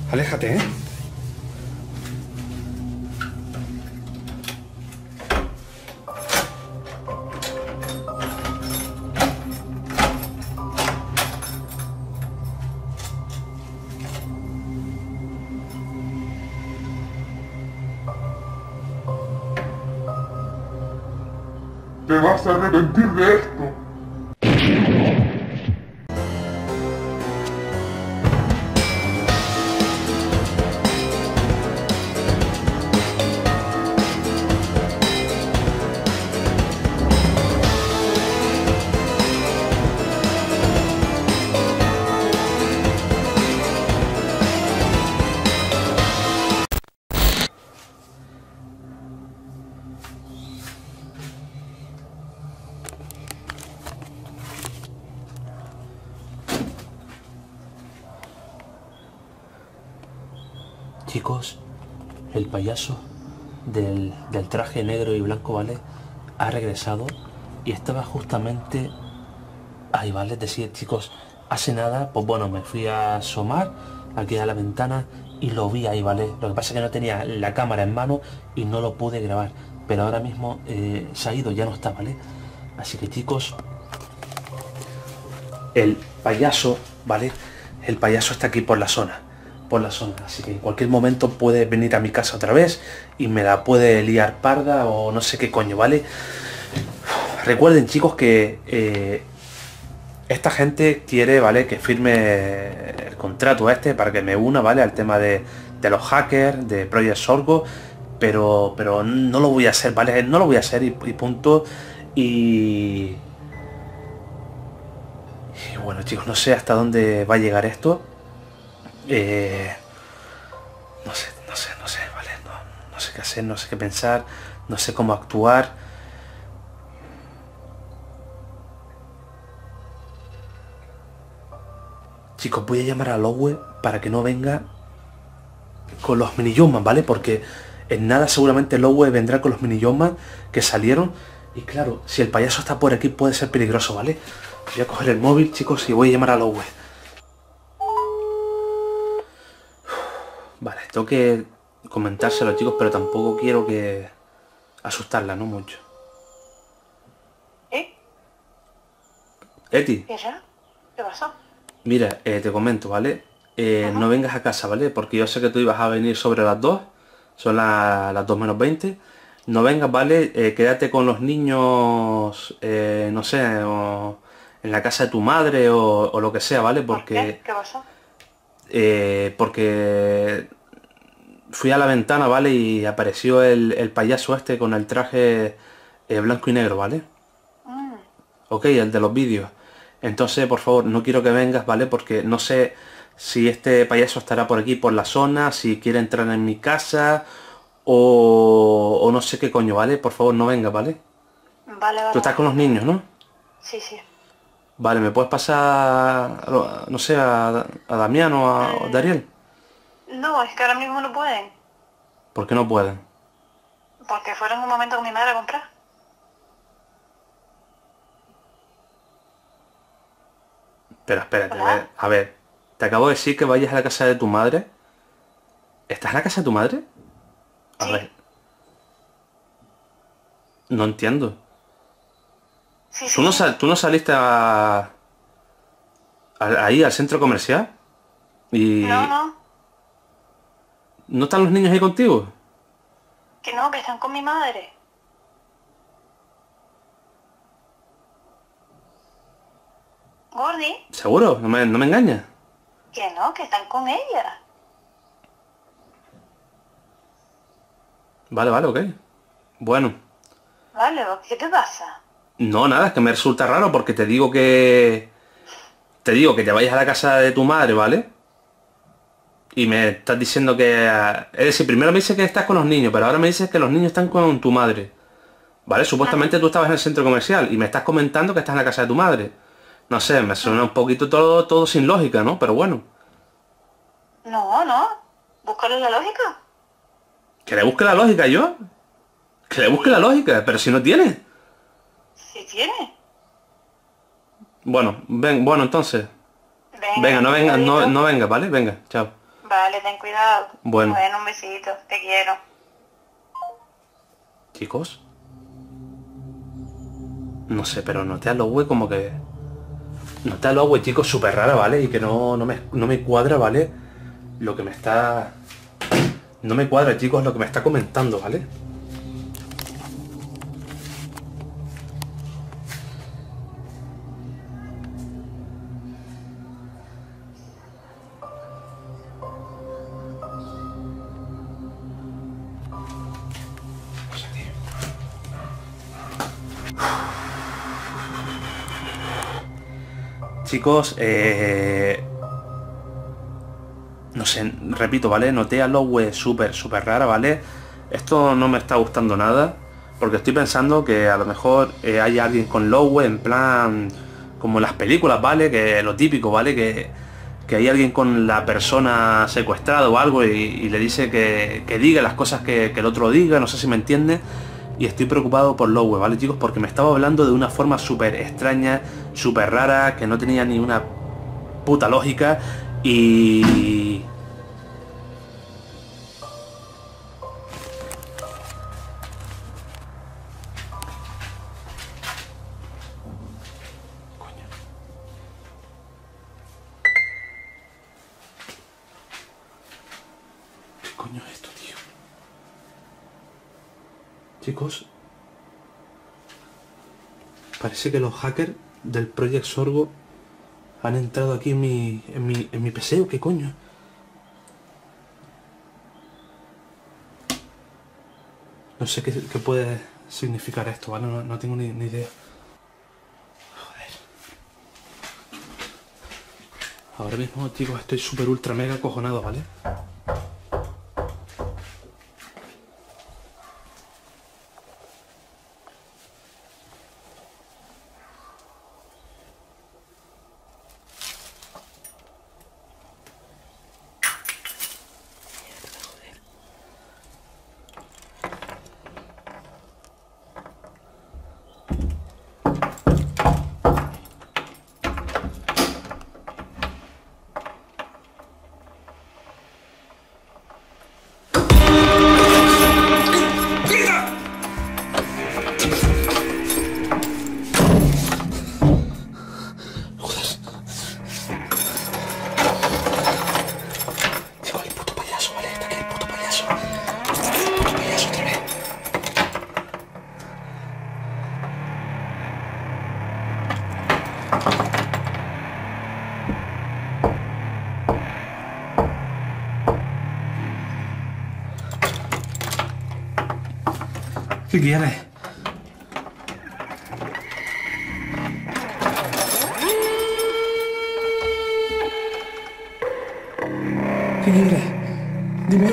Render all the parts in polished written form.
Aléjate, ¿eh? Te vas a arrepentir de esto. Chicos, el payaso del traje negro y blanco, ¿vale? Ha regresado y estaba justamente ahí, ¿vale? Es decir, chicos, hace nada, pues bueno, me fui a asomar aquí a la ventana y lo vi ahí, ¿vale? Lo que pasa es que no tenía la cámara en mano y no lo pude grabar, pero ahora mismo se ha ido, ya no está, ¿vale? Así que chicos, el payaso, ¿vale? El payaso está aquí por la zona, así que en cualquier momento puede venir a mi casa otra vez y me la puede liar parda o no sé qué coño, ¿vale? Recuerden, chicos, que esta gente quiere, ¿vale?, que firme el contrato para que me una, ¿vale?, al tema de los hackers, de Project Sorgo, pero no lo voy a hacer, ¿vale? No lo voy a hacer y punto. Y bueno, chicos, no sé hasta dónde va a llegar esto. No sé, ¿vale? No sé qué hacer, no sé qué pensar, no sé cómo actuar. Chicos, voy a llamar a Lowe para que no venga con los mini Jumpman, ¿vale? Porque en nada seguramente Lowe vendrá con los mini Jumpman que salieron. Y claro, si el payaso está por aquí puede ser peligroso, ¿vale? Voy a coger el móvil, chicos, y voy a llamar a Lowe. Vale, tengo que comentárselo, chicos, pero tampoco quiero que asustarla, no mucho. Eti. ¿Qué ya? ¿Qué pasó? Mira, te comento, ¿vale? No vengas a casa, ¿vale? Porque yo sé que tú ibas a venir sobre las 2. Son las 2 menos 20. No vengas, ¿vale? Quédate con los niños, no sé, o en la casa de tu madre o lo que sea, ¿vale? Porque, ¿Qué pasó? porque fui a la ventana, ¿vale? Y apareció el payaso con el traje blanco y negro, ¿vale? Ok, el de los vídeos. Entonces, por favor, no quiero que vengas, ¿vale? Porque no sé si este payaso estará por aquí, por la zona, si quiere entrar en mi casa o no sé qué coño, ¿vale? Por favor, no vengas, ¿vale? Vale. Tú estás con los niños, ¿no? Sí, sí. Vale, ¿me puedes pasar, no sé, a Damián o a Dariel? No, es que ahora mismo no pueden. ¿Por qué no pueden? Porque fueron un momento con mi madre a comprar. Pero espérate, ¿Hola? a ver, te acabo de decir que vayas a la casa de tu madre. ¿Estás en la casa de tu madre? A Sí. ver. No entiendo. Sí, ¿Tú no, sí. tú no saliste ahí al centro comercial? No, ¿Y no. no están los niños ahí contigo? Que no, que están con mi madre. Gordi, ¿Seguro? No me engañas? que no, que están con ella. Vale, vale, ok. Bueno. Vale, ¿qué te pasa? No, nada, es que me resulta raro porque te digo que... Te digo que te vayas a la casa de tu madre, ¿vale? Y me estás diciendo que... Es decir, primero me dices que estás con los niños, pero ahora me dices que los niños están con tu madre. ¿Vale? Supuestamente tú estabas en el centro comercial y me estás comentando que estás en la casa de tu madre. No sé, me suena un poquito todo sin lógica, ¿no? Pero bueno. No, no. Búscale la lógica. ¿Que le busque la lógica yo? Que le busque la lógica, pero si no tiene. Sí tiene. Bueno, bueno, entonces. Venga, Venga, no un venga, besito. no venga, ¿vale? Venga, chao. Vale, ten cuidado. Bueno. Bueno, un besito. Te quiero. Chicos. No sé, pero noté a Lowe como que... Noté a Lowe, chicos, súper rara, ¿vale? Y que no me cuadra, ¿vale? Lo que me está... No me cuadra, chicos, lo que me está comentando, ¿vale? Chicos, no sé, repito, ¿vale? Noté a Lowe súper rara, ¿vale? Esto no me está gustando nada, porque estoy pensando que a lo mejor hay alguien con Lowe en plan... Como en las películas, ¿vale? Que lo típico, ¿vale? Que hay alguien con la persona secuestrada o algo y le dice que diga las cosas que el otro diga, no sé si me entiende. Y estoy preocupado por Lowe, ¿vale, chicos? Porque me estaba hablando de una forma súper extraña, súper rara, que no tenía ni una puta lógica y... Coño. ¿Qué coño es esto, tío? Chicos, parece que los hackers del Project Sorgo han entrado aquí en mi PC, ¿o qué coño? No sé qué puede significar esto, ¿vale? No tengo ni idea. Joder. Ahora mismo, chicos, estoy súper ultra mega acojonado, ¿vale? ¿Qué quieres? ¿Qué quieres? Dime.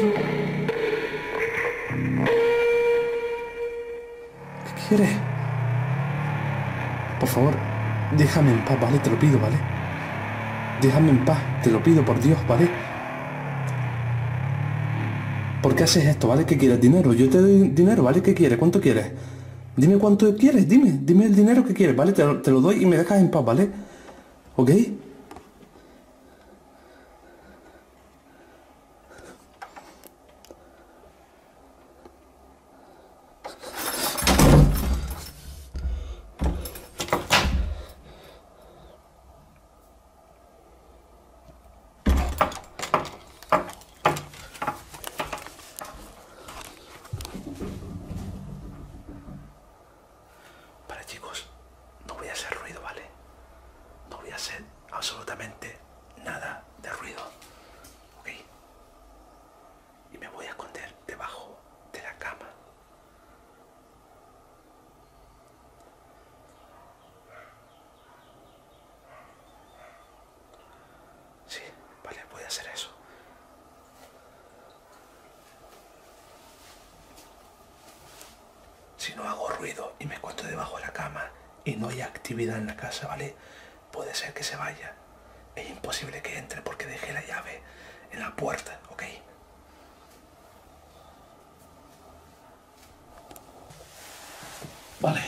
¿Qué quieres? Por favor, déjame en paz, ¿vale? Te lo pido, ¿vale? Déjame en paz, te lo pido por Dios, ¿vale? ¿Por qué haces esto, vale? ¿Qué quieres? ¿Dinero? Yo te doy dinero, ¿vale? ¿Qué quieres? ¿Cuánto quieres? Dime cuánto quieres, dime el dinero que quieres, ¿vale? Te lo doy y me dejas en paz, ¿vale? ¿Ok? Vale, chicos, no voy a hacer ruido, ¿vale? No voy a hacer absolutamente nada de ruido, ¿ok? Y me voy a esconder debajo de la cama. Sí, vale, voy a hacer eso. Si no hago ruido y me escondo debajo de la cama y no hay actividad en la casa, ¿vale? Puede ser que se vaya. Es imposible que entre porque dejé la llave en la puerta, ¿ok? Vale.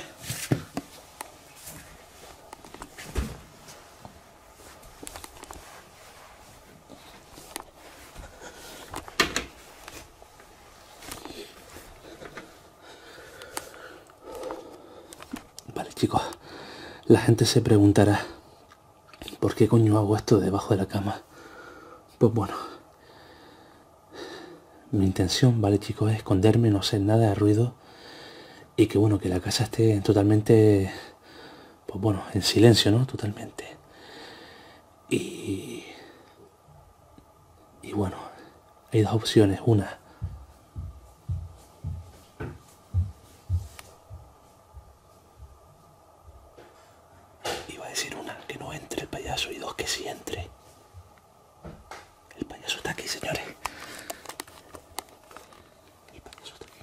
La gente se preguntará, ¿por qué coño hago esto debajo de la cama? Pues bueno, mi intención, vale chicos, es esconderme, no hacer nada de ruido y que bueno, que la casa esté totalmente, pues bueno, en silencio, ¿no? Totalmente. Y bueno, hay dos opciones. Una, iba a decir una, que no entre el payaso, y dos, que sí entre. El payaso está aquí, señores. El payaso está aquí.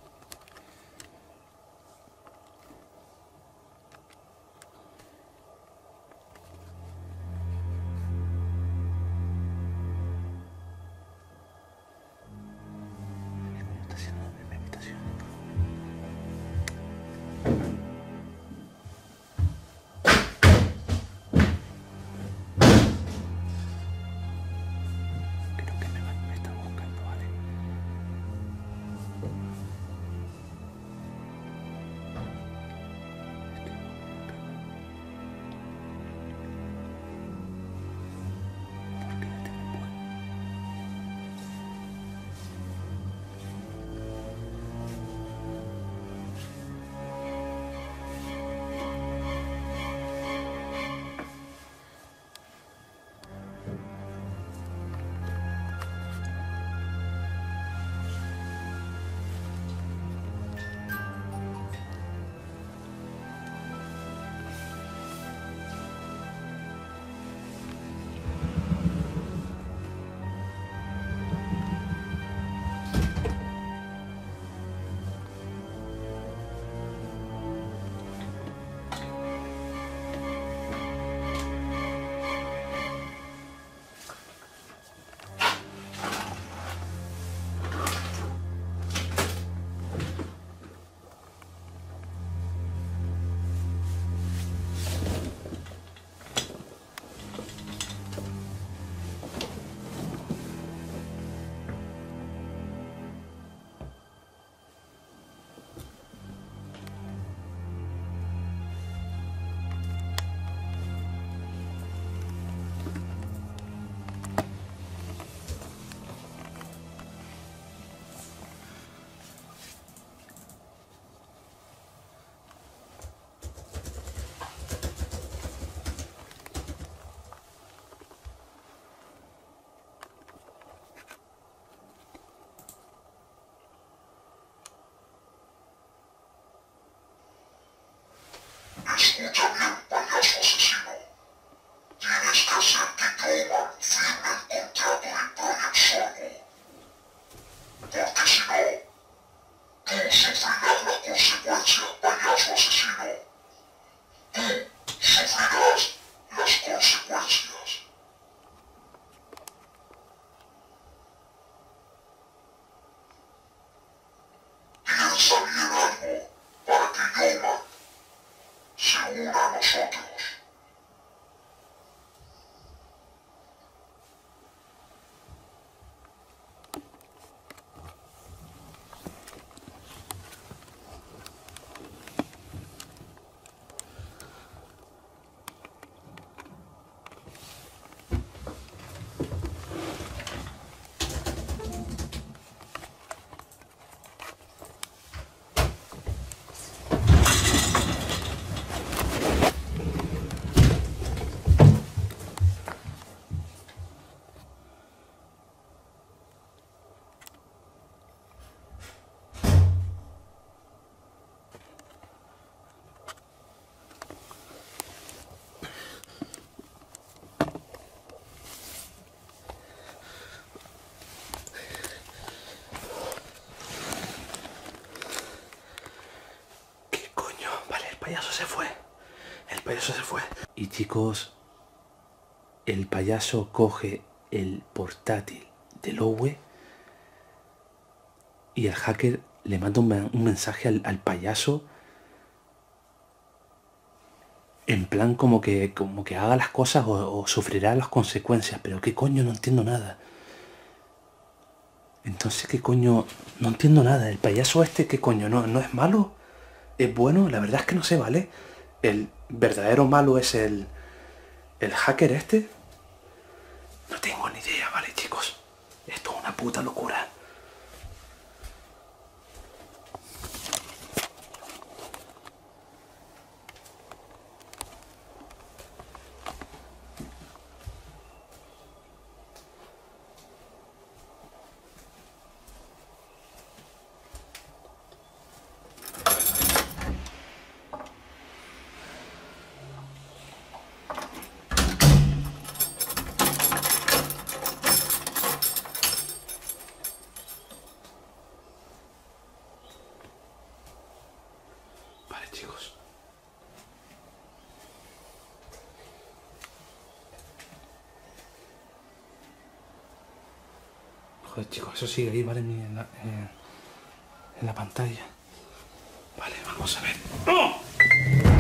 ¿Qué coño está haciendo en mi habitación? Creo que me está buscando, ¿vale? ¿Por qué le tengo miedo? Escucha bien, payaso asesino. Tienes que hacer que Yoman firme el contrato de Project Sorgo. Porque si no, tú sufrirás las consecuencias, payaso asesino. Tú sufrirás las consecuencias. Piensa bien algo para que Yoman se una a nosotros. payaso se fue. El payaso se fue. Y chicos, el payaso coge el portátil del Owe y el hacker le manda un mensaje al payaso en plan como que haga las cosas o sufrirá las consecuencias. Pero qué coño, no entiendo nada. Entonces, ¿qué coño? No entiendo nada. El payaso este, ¿qué coño? ¿No es malo? ¿Es bueno? La verdad es que no sé, ¿vale? verdadero malo es el hacker este? No tengo ni idea, ¿vale, chicos? Esto es una puta locura. Vale, chicos. Joder, chicos, eso sigue ahí, ¿vale? En la pantalla. Vale, vamos a ver. ¡Oh!